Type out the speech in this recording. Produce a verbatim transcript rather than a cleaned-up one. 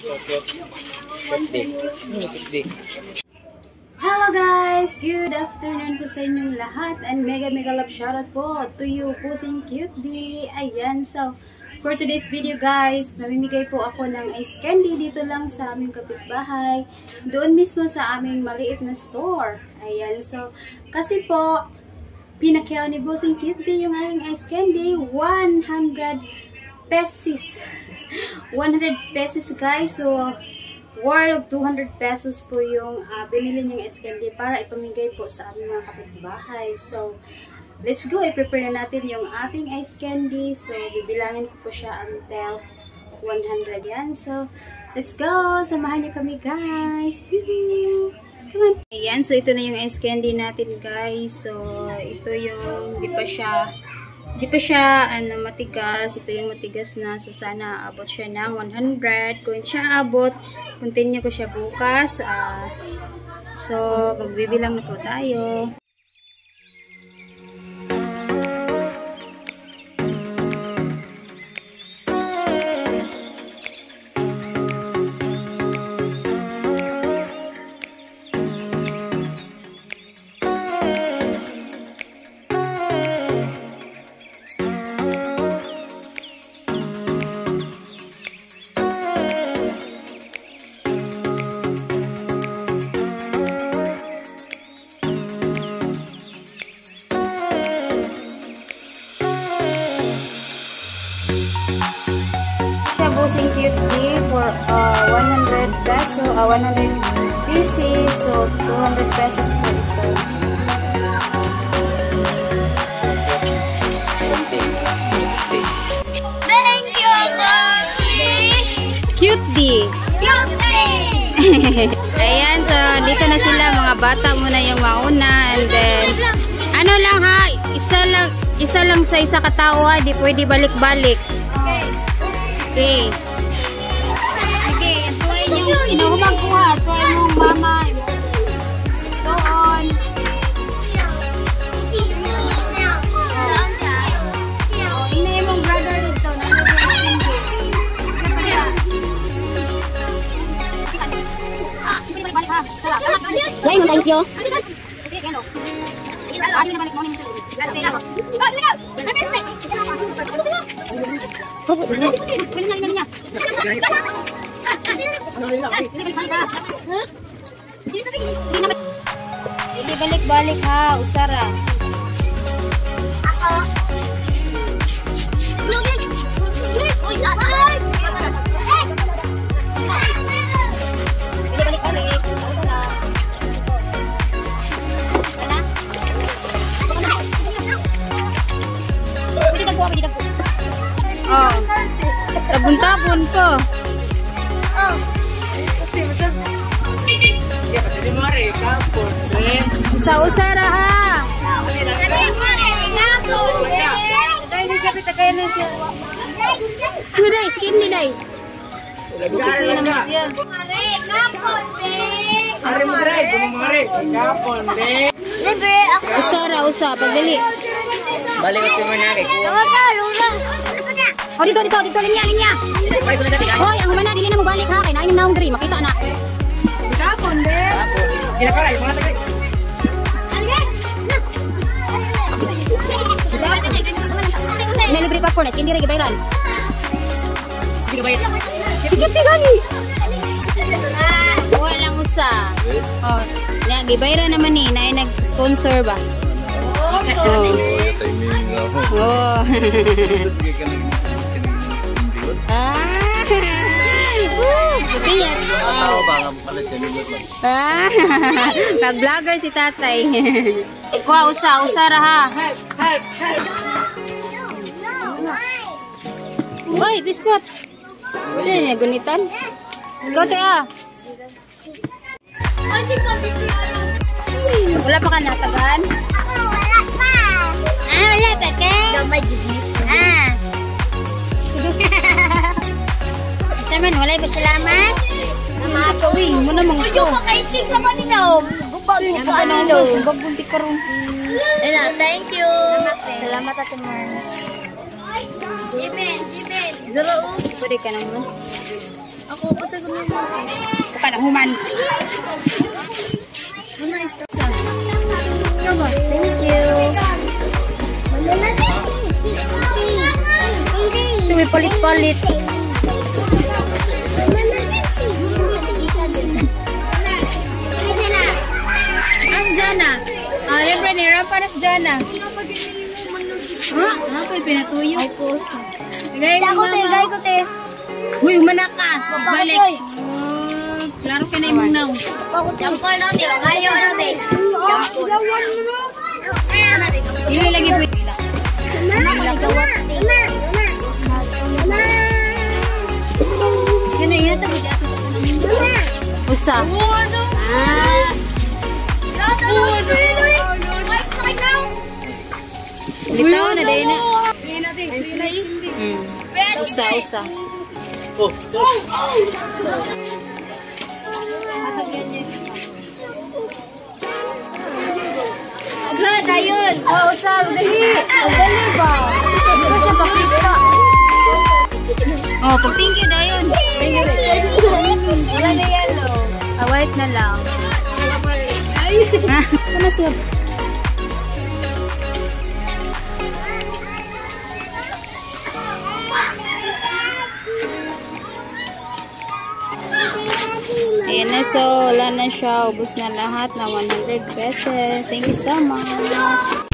Hello guys! Good afternoon po sa inyong lahat and mega mega love shoutout po to you, Pusing Cutie. Ayan, so for today's video guys, mamimigay po ako ng ice candy dito lang sa aming kapitbahay. Doon mismo sa aming maliit na store. Ayan, so kasi po, pinakyaw ni Pusing Cutie yung aking ice candy. one hundred pesos. one hundred pesos guys. So, worth of two hundred pesos po yung uh, binili niyang ice candy para ipamigay po sa aming mga kapitbahay. So, let's go. I-prepare na natin yung ating ice candy. So, bibilangin ko po siya until one hundred yan. So, let's go. Samahan niyo kami guys. Come on. Ayan. So, ito na yung ice candy natin guys. So, ito yung di pa siya di pa siya ano, matigas. Ito yung matigas na. So, sana abot siya ng one hundred. Kung hindi siya abot, continue ko siya bukas. Uh, so, magbibilang na po tayo. Pusing Cutie for uh, one hundred peso, uh, one hundred pieces, so two hundred pesos po ito. Thank you, Mommy! Cutie! Cutie! Ayan, so dito na sila, mga bata muna yung mauna, and then ano lang ha, isa lang, isa lang sa isa katao ha, di pwede balik-balik. Okay. Okay, tuwin yung inuhumang kuha. Tuwin mong mama. Doon. Oh, ina mong brother dito. Lain ang thank you. Adi na balik mo nito. Hindi balik-balik ha, usara. Ako. Uy, tatay! Hindi balik-balik. Usara. Ano? Pwede nagkuha, pwede nagkuha. Oh. Tabon-tabon ko. Oh. Usa-usara ha. Ano day? Skin di day? Usara, usa. Pagdali. Balik ko sa manari. Oh, dito, dito, dito. Linya, linya. Hoy, ang umana, dili na mo balik ha. Kaya nain yung naong gri. Makita na. Tapon, be. Kinakaray, mga tagay. Nilibre pa po na. Skin di rin gibayran. Sige bayad. Sige, tigani. Walang usa. Oh, na, gibayran naman ni. Na nag-sponsor ba? Oh, Oh. Ah. Puti yan. Ah. Nag-vlogger si tatay. Kuha, usa, usara ha. Uy, biskot. Ano yun, gunitan? Ikaw tayo. Wala pa ka natagan? Ah, wala pa ka? Gamay jigit. Ah. Saman, wala ba salamat? Mga kawin mo naman ko. Ayaw ka kay Ching naman nito. Gumbag mo ka ano ito. Gumbag bunti ka rin. Ayun, thank you. Salamat at Mars. Jiben, Jiben. Duro. Pwede ka naman. Ako, pasay ko naman. Bukan ang human. Coba. Thank you. Suwi palit-palit. Ang Jana. Ah, yan pa ni Rampanas Jana. Oh, ako'y pinatuyo. Ay, puso. Igay mo, Ako, te. mama. Gay ko, te. Uy, umanak ka. Balik. Oy. Oh, klaro ka na yung naw. Jampol na, te. Ayaw na, te. Jampol. Ili lagi po. Yan na, yata mo dito. Usa. Ah. Litaw na din na. Hmm. Usa, usa. Agad, ayun. Oh, usap. Dali. Dali ba? Ito siya pakita. Oh, pag thank you na yun. Wala na yellow. Ah, white na lang. Ano siya? Ayan na, so wala na siya. Ubus na lahat na one hundred pesos. Thank you so much.